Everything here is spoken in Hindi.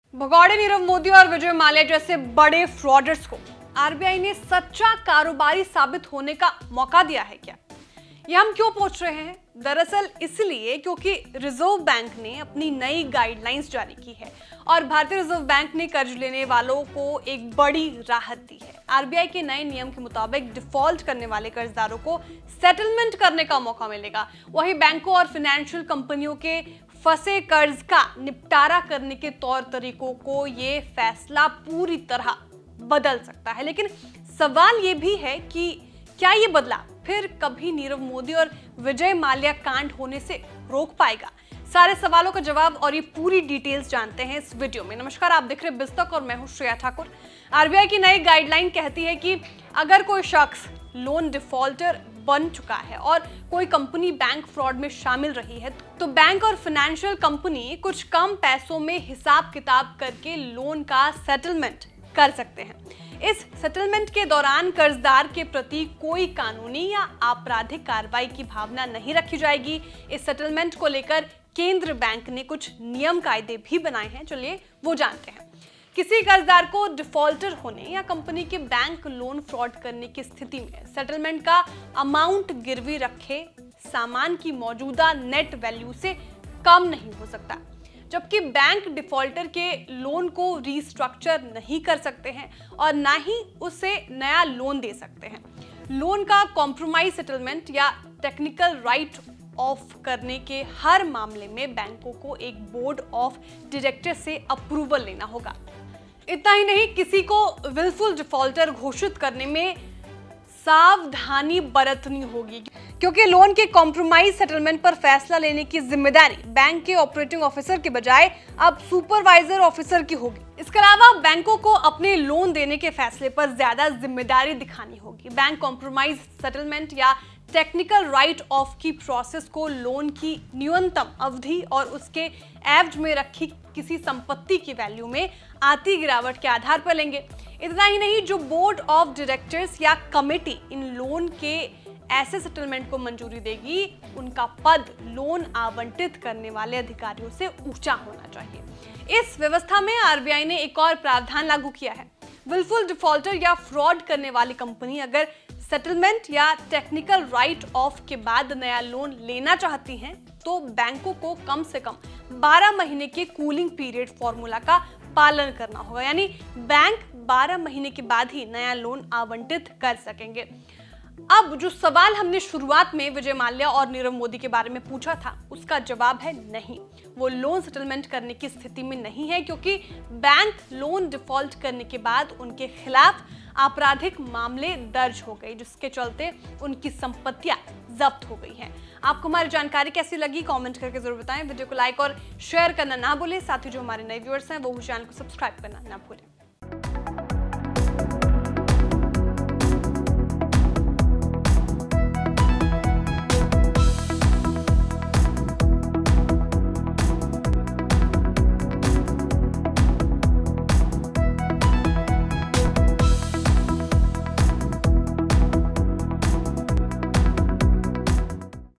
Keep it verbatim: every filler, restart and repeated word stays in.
भगौड़े नीरव मोदी और विजय माल्या जैसे बड़े फ्रॉडर्स को आरबीआई ने सच्चा कारोबारी साबित होने का मौका दिया है क्या? ये हम क्यों पूछ रहे हैं? दरअसल इसलिए क्योंकि रिजर्व बैंक ने अपनी नई गाइडलाइंस जारी की है और भारतीय रिजर्व बैंक ने कर्ज लेने वालों को एक बड़ी राहत दी है। आरबीआई के नए नियम के मुताबिक डिफॉल्ट करने वाले कर्जदारों को सेटलमेंट करने का मौका मिलेगा। वहीं बैंकों और फाइनेंशियल कंपनियों के फंसे कर्ज का निपटारा करने के तौर तरीकों को ये फैसला पूरी तरह बदल सकता है। लेकिन सवाल ये भी है कि क्या ये बदलाव फिर कभी नीरव मोदी और विजय माल्या कांड होने से रोक पाएगा? सारे सवालों का जवाब और ये पूरी डिटेल्स जानते हैं इस वीडियो में। नमस्कार, आप देख रहे हैं बिजतक और मैं हूं श्रेया ठाकुर। आरबीआई की नई गाइडलाइन कहती है कि अगर कोई शख्स लोन डिफॉल्टर बन चुका है और कोई कंपनी बैंक फ्रॉड में शामिल रही है तो बैंक और फाइनेंशियल कंपनी कुछ कम पैसों में हिसाब किताब करके लोन का सेटलमेंट कर सकते हैं। इस सेटलमेंट के दौरान कर्जदार के प्रति कोई कानूनी या आपराधिक कार्रवाई की भावना नहीं रखी जाएगी। इस सेटलमेंट को लेकर केंद्र बैंक ने कुछ नियम कायदे भी बनाए हैं, चलिए वो जानते हैं। किसी कर्जदार को डिफॉल्टर होने या कंपनी के बैंक लोन फ्रॉड करने की स्थिति में सेटलमेंट का अमाउंट गिरवी रखे सामान की मौजूदा नेट वैल्यू से कम नहीं हो सकता, जबकि बैंक डिफॉल्टर के लोन को रीस्ट्रक्चर नहीं कर सकते हैं और ना ही उसे नया लोन दे सकते हैं। लोन का कॉम्प्रोमाइज सेटलमेंट या टेक्निकल राइट ऑफ करने के हर मामले में बैंकों को एक बोर्ड ऑफ डायरेक्टर से अप्रूवल लेना होगा। इतना ही नहीं, किसी को विलफुल डिफॉल्टर घोषित करने में सावधानी बरतनी होगी, क्योंकि लोन के कॉम्प्रोमाइज सेटलमेंट पर फैसला लेने की जिम्मेदारी बैंक के ऑपरेटिंग ऑफिसर के बजाय अब सुपरवाइजर ऑफिसर की होगी। इसके अलावा बैंकों को अपने लोन देने के फैसले पर ज्यादा जिम्मेदारी दिखानी होगी। बैंक कॉम्प्रोमाइज सेटलमेंट या टेक्निकल राइट ऑफ की प्रोसेस को लोन की न्यूनतम अवधि और उसके एवज में रखी किसी संपत्ति की वैल्यू में आती गिरावट के आधार पर लेंगे। इतना ही नहीं, जो बोर्ड ऑफ डायरेक्टर्स या कमेटी इन लोन के ऐसे सेटलमेंट को मंजूरी देगी, उनका पद लोन आवंटित करने वाले अधिकारियों से ऊंचा होना चाहिए। इस व्यवस्था में आरबीआई ने एक और प्रावधान लागू किया है। विलफुल डिफॉल्टर या फ्रॉड करने वाली कंपनी अगर सेटलमेंट या टेक्निकल राइट ऑफ के बाद नया लोन लेना चाहती हैं, तो बैंकों को कम से कम बारह महीने के कूलिंग पीरियड फॉर्मूला का पालन करना होगा, यानी बैंक बारह महीने के बाद ही नया लोन आवंटित कर सकेंगे। अब जो सवाल हमने शुरुआत में विजय माल्या और नीरव मोदी के बारे में पूछा था, उसका जवाब है नहीं। वो लोन सेटलमेंट करने की स्थिति में नहीं है, क्योंकि बैंक लोन डिफॉल्ट करने के बाद उनके खिलाफ आपराधिक मामले दर्ज हो गए, जिसके चलते उनकी संपत्तियां जब्त हो गई हैं। आपको हमारी जानकारी कैसी लगी कमेंट करके जरूर बताएं। वीडियो को लाइक और शेयर करना ना भूलें। साथ ही जो हमारे नए व्यूअर्स हैं वो चैनल को सब्सक्राइब करना ना भूलें।